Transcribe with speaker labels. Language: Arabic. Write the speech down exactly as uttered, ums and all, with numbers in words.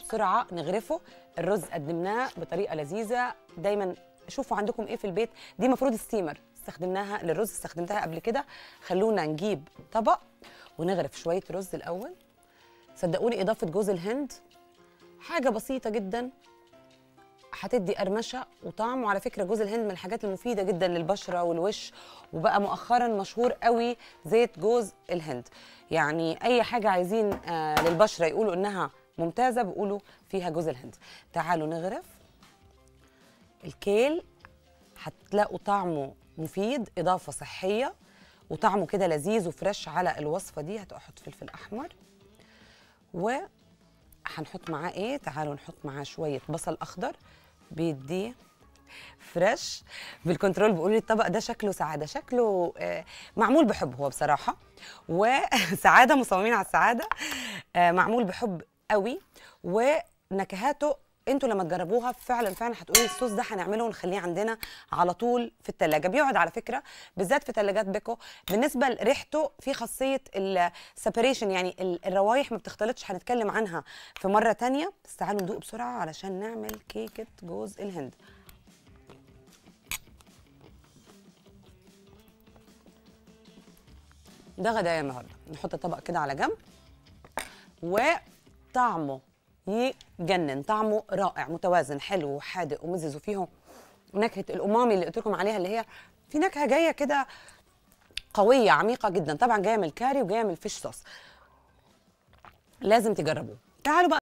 Speaker 1: بسرعه نغرفه. الرز قدمناه بطريقه لذيذه. دايما شوفوا عندكم ايه في البيت. دي مفروض ستيمر استخدمناها للرز، استخدمتها قبل كده. خلونا نجيب طبق ونغرف شويه رز الاول. صدقوني اضافه جوز الهند حاجه بسيطه جدا هتدي قرمشه وطعم. وعلى فكره جوز الهند من الحاجات المفيده جدا للبشره والوش، وبقى مؤخرا مشهور قوي زيت جوز الهند. يعني اي حاجه عايزين آه للبشره يقولوا انها ممتازه بيقولوا فيها جوز الهند. تعالوا نغرف الكيل، هتلاقوا طعمه مفيد، اضافه صحيه وطعمه كده لذيذ وفريش على الوصفه دي. هتحط فلفل احمر وهنحط معاه ايه؟ تعالوا نحط معاه شويه بصل اخضر بيديه فريش. بالكنترول بيقولوا لي الطبق ده شكله سعاده، شكله آه معمول بحب هو بصراحه، وسعاده مصممين على السعاده. آه معمول بحب قوي، ونكهاته انتوا لما تجربوها فعلا فعلا هتقولي الصوص ده هنعمله ونخليه عندنا على طول في الثلاجه. بيقعد على فكره بالذات في ثلاجات بيكو. بالنسبه لريحته في خاصيه السيبريشن، يعني الروايح ما بتختلطش، هنتكلم عنها في مره ثانيه. بس تعالوا ندوق بسرعه علشان نعمل كيكه جوز الهند. ده غدايا النهارده. نحط الطبق كده على جنب، وطعمه يجنن، طعمه رائع متوازن حلو وحادق ومزز، وفيه نكهه الامامي اللي قلت لكم عليها، اللي هي في نكهه جايه كده قويه عميقه جدا. طبعا جايه من الكاري وجايه من الفيش صوص. لازم تجربوه. تعالوا بقى